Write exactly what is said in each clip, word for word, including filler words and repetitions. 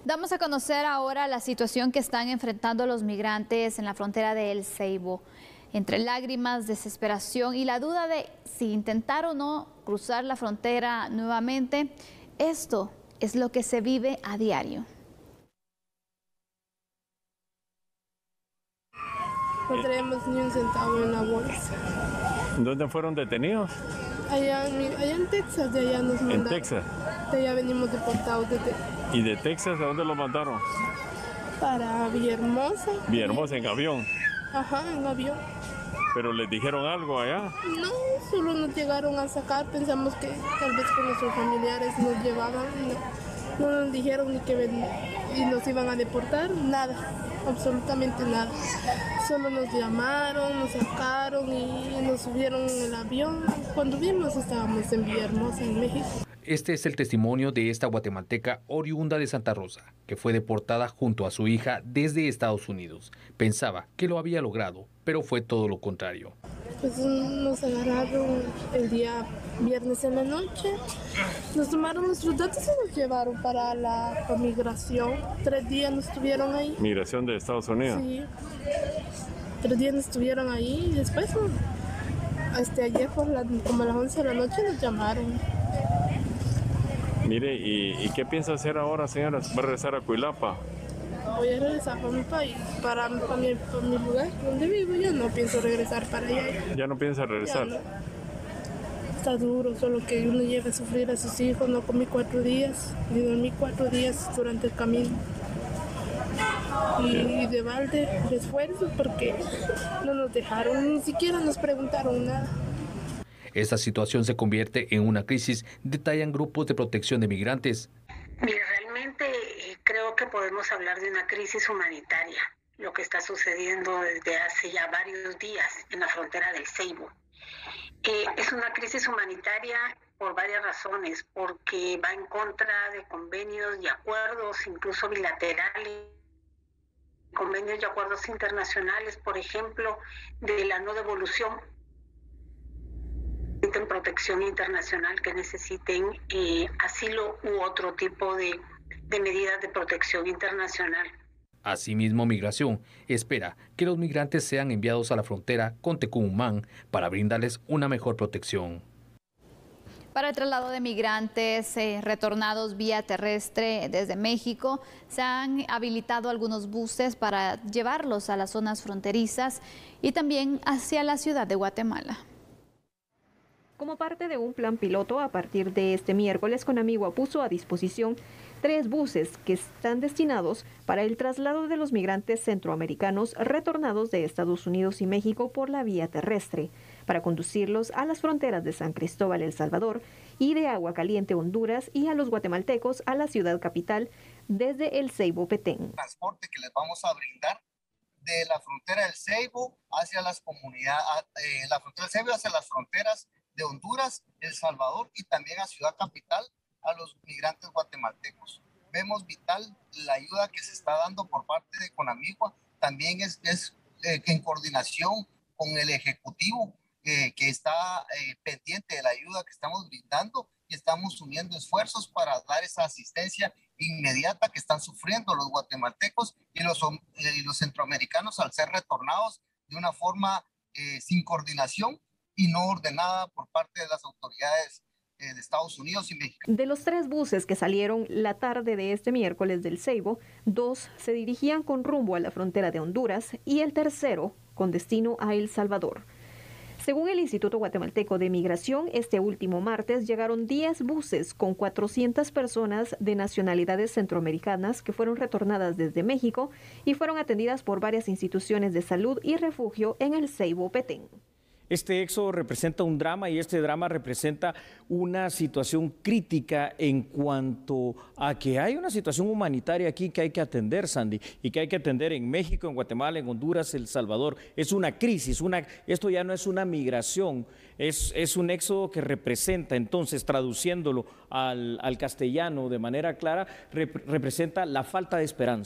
Damos a conocer ahora la situación que están enfrentando los migrantes en la frontera de El Ceibo. Entre lágrimas, desesperación y la duda de si intentar o no cruzar la frontera nuevamente, esto es lo que se vive a diario. No traemos ni un centavo en la bolsa. ¿Dónde fueron detenidos? Allá, allá en Texas, de allá nos mandaron. ¿En Texas? De allá venimos deportados de Texas. ¿Y de Texas a dónde lo mandaron? Para Villahermosa. Villahermosa, en avión. Ajá, en avión. ¿Pero les dijeron algo allá? No, solo nos llegaron a sacar. Pensamos que tal vez con nuestros familiares nos llevaban. No, no nos dijeron ni que ven, y nos iban a deportar, nada, absolutamente nada. Solo nos llamaron, nos sacaron y nos subieron en el avión. Cuando vimos estábamos en Villahermosa, en México. Este es el testimonio de esta guatemalteca oriunda de Santa Rosa, que fue deportada junto a su hija desde Estados Unidos. Pensaba que lo había logrado, pero fue todo lo contrario. Pues nos agarraron el día viernes en la noche, nos tomaron nuestros datos y nos llevaron para la para migración. Tres días nos estuvieron ahí. ¿Migración de Estados Unidos? Sí. Tres días nos estuvieron ahí y después, hasta ayer por la, como a las once de la noche nos llamaron. Mire, ¿y, ¿y qué piensa hacer ahora, señora? ¿Va a regresar a Cuilapa? Voy a regresar para mi país, para, para, mi, para mi lugar donde vivo. Yo no pienso regresar para allá. ¿Ya no piensa regresar? No. Está duro, solo que uno llega a sufrir a sus hijos. No comí cuatro días, ni dormí cuatro días durante el camino. Y, y de balde, de esfuerzo, porque no nos dejaron, ni siquiera nos preguntaron nada. Esta situación se convierte en una crisis, detallan grupos de protección de migrantes. Mire, realmente eh, creo que podemos hablar de una crisis humanitaria, lo que está sucediendo desde hace ya varios días en la frontera del Ceibo. Eh, es una crisis humanitaria por varias razones, porque va en contra de convenios y acuerdos, incluso bilaterales, convenios y acuerdos internacionales, por ejemplo, de la no devolución. Necesiten protección internacional, que necesiten eh, asilo u otro tipo de, de medidas de protección internacional. Asimismo, Migración espera que los migrantes sean enviados a la frontera con Tecumumán para brindarles una mejor protección. Para el traslado de migrantes eh, retornados vía terrestre desde México, se han habilitado algunos buses para llevarlos a las zonas fronterizas y también hacia la ciudad de Guatemala. Como parte de un plan piloto, a partir de este miércoles, Conamigua puso a disposición tres buses que están destinados para el traslado de los migrantes centroamericanos retornados de Estados Unidos y México por la vía terrestre, para conducirlos a las fronteras de San Cristóbal, El Salvador, y de Agua Caliente, Honduras, y a los guatemaltecos a la ciudad capital desde El Ceibo, Petén. Transporte que les vamos a brindar de la frontera del Ceibo hacia las comunidades, eh, la frontera del Ceibo hacia las fronteras de Honduras, El Salvador y también a Ciudad Capital a los migrantes guatemaltecos. Vemos vital la ayuda que se está dando por parte de Conamigua, también es, es eh, en coordinación con el Ejecutivo eh, que está eh, pendiente de la ayuda que estamos brindando y estamos uniendo esfuerzos para dar esa asistencia inmediata que están sufriendo los guatemaltecos y los, y los centroamericanos al ser retornados de una forma eh, sin coordinación y no ordenada por parte de las autoridades eh, de Estados Unidos y México. De los tres buses que salieron la tarde de este miércoles del Ceibo, dos se dirigían con rumbo a la frontera de Honduras y el tercero con destino a El Salvador. Según el Instituto Guatemalteco de Migración, este último martes llegaron diez buses con cuatrocientas personas de nacionalidades centroamericanas que fueron retornadas desde México y fueron atendidas por varias instituciones de salud y refugio en El Ceibo, Petén. Este éxodo representa un drama y este drama representa una situación crítica en cuanto a que hay una situación humanitaria aquí que hay que atender, Sandy, y que hay que atender en México, en Guatemala, en Honduras, El Salvador. Es una crisis, una, esto ya no es una migración, es, es un éxodo que representa, entonces, traduciéndolo al, al castellano de manera clara, rep, representa la falta de esperanza.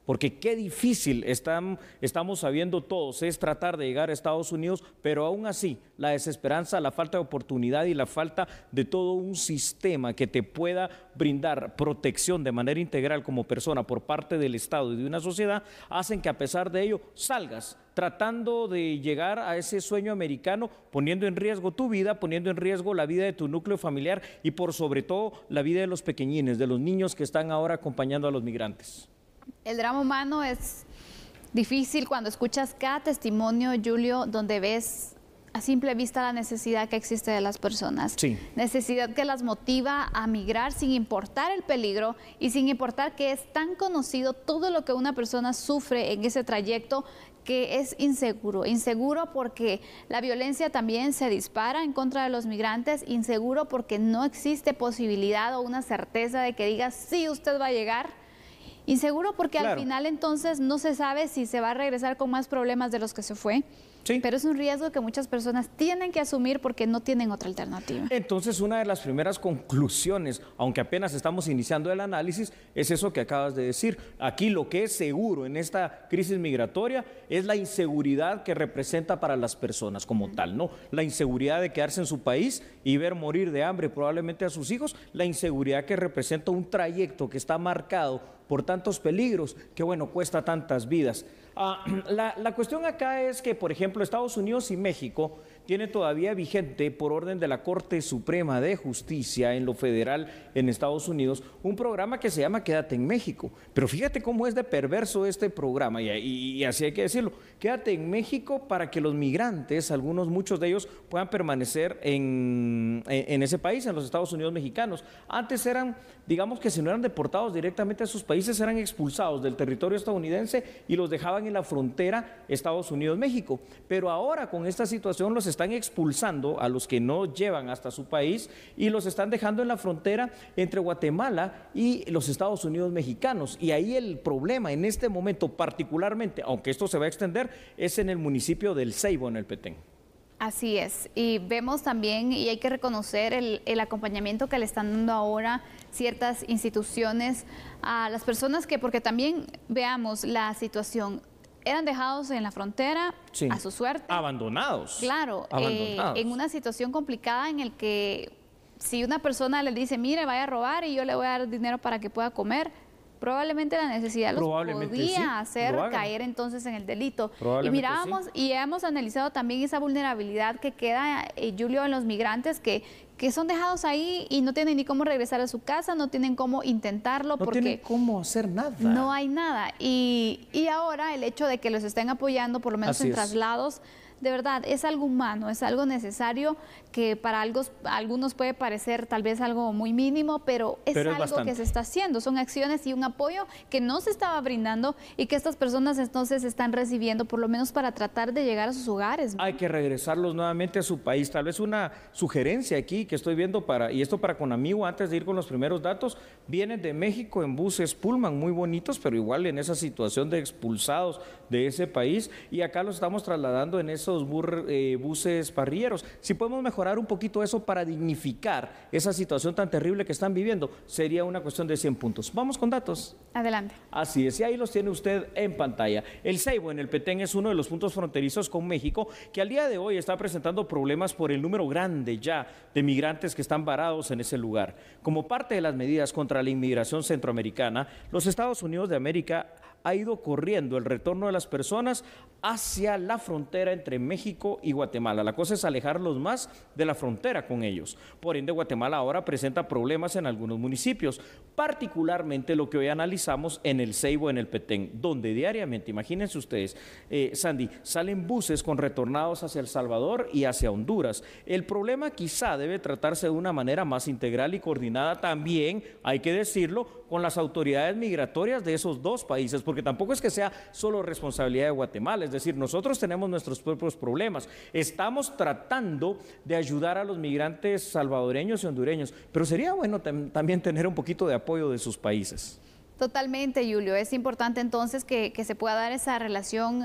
porque qué difícil están, estamos sabiendo todos, es tratar de llegar a Estados Unidos, pero aún así la desesperanza, la falta de oportunidad y la falta de todo un sistema que te pueda brindar protección de manera integral como persona por parte del Estado y de una sociedad, hacen que a pesar de ello salgas tratando de llegar a ese sueño americano, poniendo en riesgo tu vida, poniendo en riesgo la vida de tu núcleo familiar y por sobre todo la vida de los pequeñines, de los niños que están ahora acompañando a los migrantes. El drama humano es difícil cuando escuchas cada testimonio, Julio, donde ves a simple vista la necesidad que existe de las personas. Sí. Necesidad que las motiva a migrar sin importar el peligro y sin importar que es tan conocido todo lo que una persona sufre en ese trayecto, que es inseguro. Inseguro porque la violencia también se dispara en contra de los migrantes, inseguro porque no existe posibilidad o una certeza de que diga sí, usted va a llegar. Inseguro porque claro, al final entonces no se sabe si se va a regresar con más problemas de los que se fue. Sí. Pero es un riesgo que muchas personas tienen que asumir porque no tienen otra alternativa. Entonces, una de las primeras conclusiones, aunque apenas estamos iniciando el análisis, es eso que acabas de decir. Aquí lo que es seguro en esta crisis migratoria es la inseguridad que representa para las personas como tal, ¿no? La inseguridad de quedarse en su país y ver morir de hambre probablemente a sus hijos, la inseguridad que representa un trayecto que está marcado por tantos peligros, que bueno, cuesta tantas vidas. Ah, la, la cuestión acá es que, por ejemplo, Estados Unidos y México tiene todavía vigente, por orden de la Corte Suprema de Justicia en lo federal en Estados Unidos, un programa que se llama Quédate en México. Pero fíjate cómo es de perverso este programa, y, y, y así hay que decirlo. Quédate en México para que los migrantes, algunos, muchos de ellos, puedan permanecer en, en, en ese país, en los Estados Unidos mexicanos. Antes eran, digamos que si no eran deportados directamente a sus países, eran expulsados del territorio estadounidense y los dejaban en la frontera Estados Unidos-México. Pero ahora con esta situación los están expulsando a los que no llevan hasta su país y los están dejando en la frontera entre Guatemala y los Estados Unidos mexicanos. Y ahí el problema en este momento particularmente, aunque esto se va a extender, es en el municipio del Ceibo, en el Petén. Así es, y vemos también, y hay que reconocer el, el acompañamiento que le están dando ahora ciertas instituciones a las personas que, porque también veamos la situación, eran dejados en la frontera, sí, a su suerte. Abandonados. Claro, Abandonados. Eh, en una situación complicada en el que si una persona le dice, mire, vaya a robar y yo le voy a dar dinero para que pueda comer, probablemente la necesidad los podía sí, hacer caer entonces en el delito. Y mirábamos sí. y hemos analizado también esa vulnerabilidad que queda, eh, Julio, en los migrantes que, que son dejados ahí y no tienen ni cómo regresar a su casa, no tienen cómo intentarlo. No porque tienen cómo hacer nada. No hay nada. Y, y ahora el hecho de que los estén apoyando, por lo menos Así en es. traslados, de verdad, es algo humano, es algo necesario que para algo, algunos puede parecer tal vez algo muy mínimo, pero es pero algo es que se está haciendo. Son acciones y un apoyo que no se estaba brindando y que estas personas entonces están recibiendo, por lo menos para tratar de llegar a sus hogares, ¿no? Hay que regresarlos nuevamente a su país. Tal vez una sugerencia aquí que estoy viendo, para y esto para Conamigo, antes de ir con los primeros datos, vienen de México en buses Pullman muy bonitos, pero igual en esa situación de expulsados de ese país, y acá los estamos trasladando en ese esos bur, eh, buses parrilleros. Si podemos mejorar un poquito eso para dignificar esa situación tan terrible que están viviendo, sería una cuestión de cien puntos. Vamos con datos. Adelante. Así es, y ahí los tiene usted en pantalla. El Ceibo en el Petén es uno de los puntos fronterizos con México que al día de hoy está presentando problemas por el número grande ya de migrantes que están varados en ese lugar. Como parte de las medidas contra la inmigración centroamericana, los Estados Unidos de América ha ido corriendo el retorno de las personas hacia la frontera entre México y Guatemala. La cosa es alejarlos más de la frontera con ellos. Por ende, Guatemala ahora presenta problemas en algunos municipios, particularmente lo que hoy analizamos en el Ceibo, en el Petén, donde diariamente, imagínense ustedes, eh, Sandy, salen buses con retornados hacia El Salvador y hacia Honduras. El problema quizá debe tratarse de una manera más integral y coordinada también, hay que decirlo, con las autoridades migratorias de esos dos países, porque tampoco es que sea solo responsabilidad de Guatemala, es decir, nosotros tenemos nuestros propios problemas, estamos tratando de ayudar a los migrantes salvadoreños y hondureños, pero sería bueno también tener un poquito de apoyo de sus países. Totalmente, Julio, es importante entonces que, que se pueda dar esa relación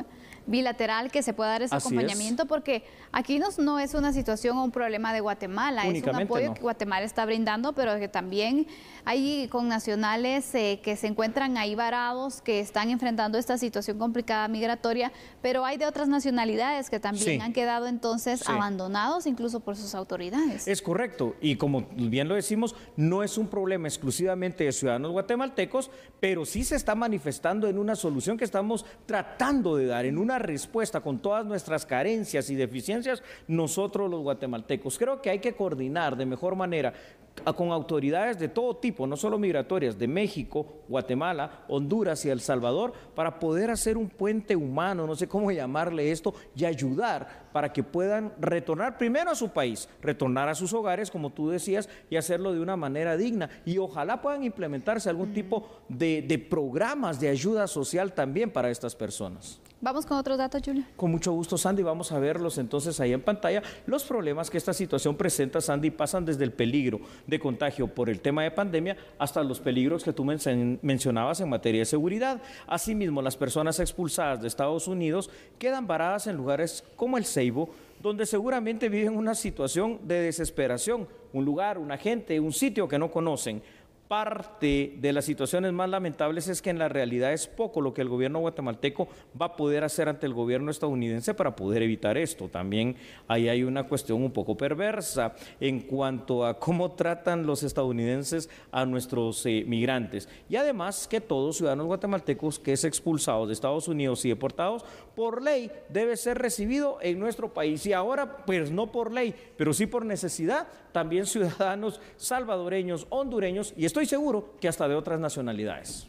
bilateral que se pueda dar ese Así acompañamiento, es. porque aquí no, no es una situación o un problema de Guatemala, es un apoyo no. que Guatemala está brindando, pero que también hay connacionales eh, que se encuentran ahí varados, que están enfrentando esta situación complicada migratoria, pero hay de otras nacionalidades que también Sí. han quedado entonces Sí. abandonados incluso por sus autoridades. Es correcto, y como bien lo decimos, no es un problema exclusivamente de ciudadanos guatemaltecos, pero sí se está manifestando en una solución que estamos tratando de dar, en una respuesta con todas nuestras carencias y deficiencias, nosotros los guatemaltecos. Creo que hay que coordinar de mejor manera con autoridades de todo tipo, no solo migratorias, de México, Guatemala, Honduras y El Salvador, para poder hacer un puente humano, no sé cómo llamarle esto, y ayudar para que puedan retornar primero a su país, retornar a sus hogares, como tú decías, y hacerlo de una manera digna. Y ojalá puedan implementarse algún tipo de, de programas de ayuda social también para estas personas. Vamos con otros datos, Julio. Con mucho gusto, Sandy. Vamos a verlos entonces ahí en pantalla. Los problemas que esta situación presenta, Sandy, pasan desde el peligro de contagio por el tema de pandemia hasta los peligros que tú men- mencionabas en materia de seguridad. Asimismo, las personas expulsadas de Estados Unidos quedan varadas en lugares como el Ceibo, donde seguramente viven una situación de desesperación, un lugar, una gente, un sitio que no conocen. Parte de las situaciones más lamentables es que en la realidad es poco lo que el gobierno guatemalteco va a poder hacer ante el gobierno estadounidense para poder evitar esto. También ahí hay una cuestión un poco perversa en cuanto a cómo tratan los estadounidenses a nuestros eh, migrantes. Y además que todos ciudadanos guatemaltecos que es expulsados de Estados Unidos y deportados, por ley debe ser recibido en nuestro país. Y ahora, pues no por ley, pero sí por necesidad, también ciudadanos salvadoreños, hondureños, y estoy seguro que hasta de otras nacionalidades.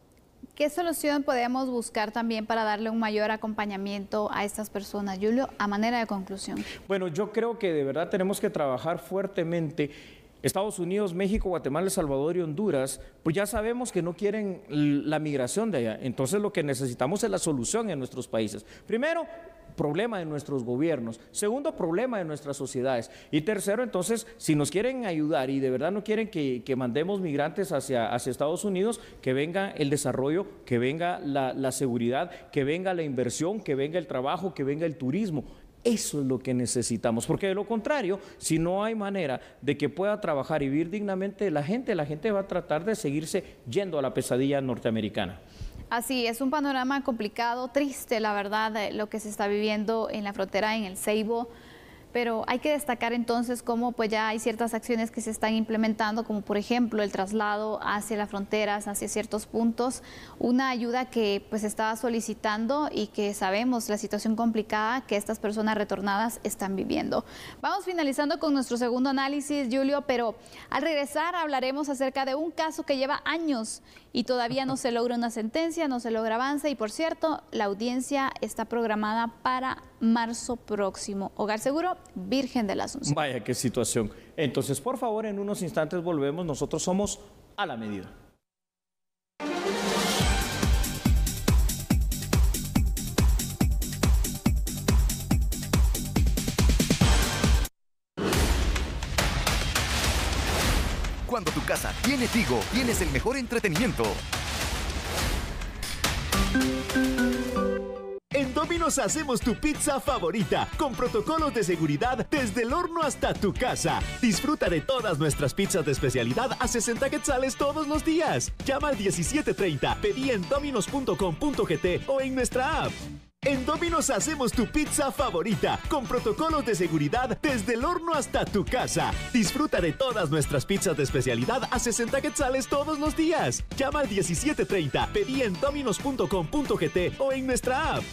¿Qué solución podemos buscar también para darle un mayor acompañamiento a estas personas, Julio, a manera de conclusión? Bueno, yo creo que de verdad tenemos que trabajar fuertemente. Estados Unidos, México, Guatemala, El Salvador y Honduras, pues ya sabemos que no quieren la migración de allá. Entonces lo que necesitamos es la solución en nuestros países. Primero, problema de nuestros gobiernos. Segundo, problema de nuestras sociedades. Y tercero, entonces, si nos quieren ayudar y de verdad no quieren que, que mandemos migrantes hacia, hacia Estados Unidos, que venga el desarrollo, que venga la, la seguridad, que venga la inversión, que venga el trabajo, que venga el turismo. Eso es lo que necesitamos, porque de lo contrario, si no hay manera de que pueda trabajar y vivir dignamente la gente, la gente va a tratar de seguirse yendo a la pesadilla norteamericana. Así es, un panorama complicado, triste, la verdad, lo que se está viviendo en la frontera en el Ceibo. Pero hay que destacar entonces cómo pues ya hay ciertas acciones que se están implementando, como por ejemplo el traslado hacia las fronteras, hacia ciertos puntos, una ayuda que pues estaba solicitando y que sabemos la situación complicada que estas personas retornadas están viviendo. Vamos finalizando con nuestro segundo análisis, Julio, pero al regresar hablaremos acerca de un caso que lleva años y todavía no se logra una sentencia, no se logra avance y por cierto, la audiencia está programada para marzo próximo. Hogar Seguro, Virgen de la Asunción. Vaya, qué situación. Entonces, por favor, en unos instantes volvemos. Nosotros somos A la Medida. Cuando tu casa tiene Tigo, tienes el mejor entretenimiento. En Domino's hacemos tu pizza favorita, con protocolos de seguridad desde el horno hasta tu casa. Disfruta de todas nuestras pizzas de especialidad a sesenta quetzales todos los días. Llama al diecisiete treinta, pedí en dominos punto com punto gt o en nuestra app. En Domino's hacemos tu pizza favorita, con protocolos de seguridad desde el horno hasta tu casa. Disfruta de todas nuestras pizzas de especialidad a sesenta quetzales todos los días. Llama al diecisiete treinta, pedí en dominos punto com punto gt o en nuestra app.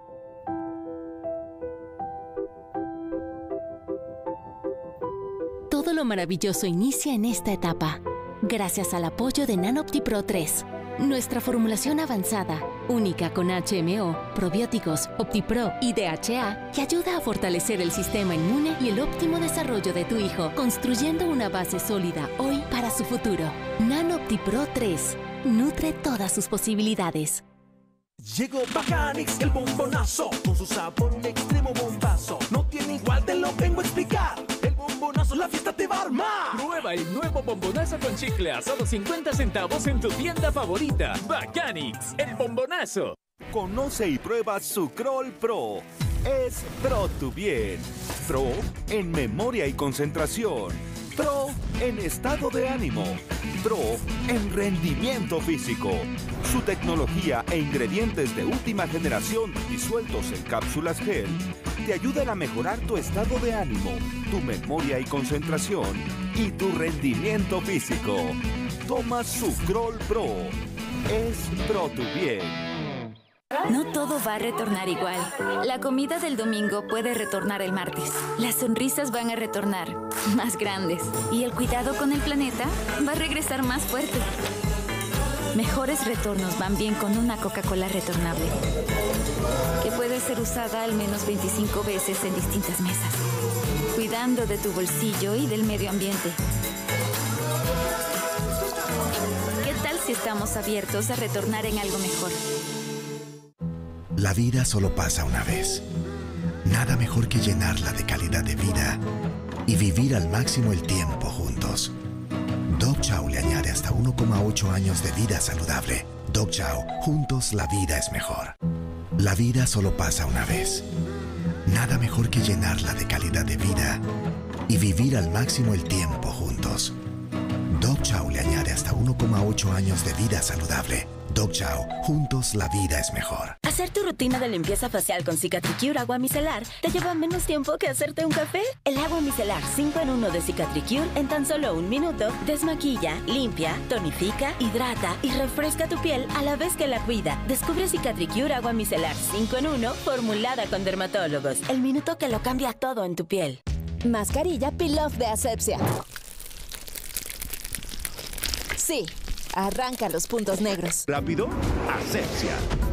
Todo lo maravilloso inicia en esta etapa, gracias al apoyo de NanoOptiPro tres. Nuestra formulación avanzada, única con H M O, probióticos, OptiPro y D H A, que ayuda a fortalecer el sistema inmune y el óptimo desarrollo de tu hijo, construyendo una base sólida hoy para su futuro. NanoOptiPro tres, nutre todas sus posibilidades. Llegó Bacanix, el bombonazo, con su sabor y extremo bombazo. No tiene igual, te lo vengo a explicar. El bombonazo, la fiesta te va a armar. Prueba el nuevo bombonazo con chicle a solo cincuenta centavos en tu tienda favorita. Bacanix, el bombonazo. Conoce y prueba Sucrol Pro. Es Pro tu bien. Pro en memoria y concentración. Pro en estado de ánimo. Pro en rendimiento físico. Su tecnología e ingredientes de última generación disueltos en cápsulas gel te ayudan a mejorar tu estado de ánimo, tu memoria y concentración y tu rendimiento físico. Toma Sucrol Pro. Es Pro tu bien. No todo va a retornar igual. La comida del domingo puede retornar el martes. Las sonrisas van a retornar más grandes. Y el cuidado con el planeta va a regresar más fuerte. Mejores retornos van bien con una Coca-Cola retornable, que puede ser usada al menos veinticinco veces en distintas mesas, cuidando de tu bolsillo y del medio ambiente. ¿Qué tal si estamos abiertos a retornar en algo mejor? La vida solo pasa una vez. Nada mejor que llenarla de calidad de vida y vivir al máximo el tiempo juntos. Dog Chow le añade hasta uno coma ocho años de vida saludable. Dog Chow, juntos la vida es mejor. La vida solo pasa una vez. Nada mejor que llenarla de calidad de vida y vivir al máximo el tiempo juntos. Dog Chow le añade hasta uno coma ocho años de vida saludable. Dog Chow, juntos la vida es mejor. Hacer tu rutina de limpieza facial con Cicatricure Agua Micelar te lleva menos tiempo que hacerte un café. El agua micelar cinco en uno de Cicatricure en tan solo un minuto desmaquilla, limpia, tonifica, hidrata y refresca tu piel a la vez que la cuida. Descubre Cicatricure Agua Micelar cinco en uno formulada con dermatólogos. El minuto que lo cambia todo en tu piel. Mascarilla Peel-Off de Asepxia. Sí, arranca los puntos negros. ¿Rápido? Asepxia.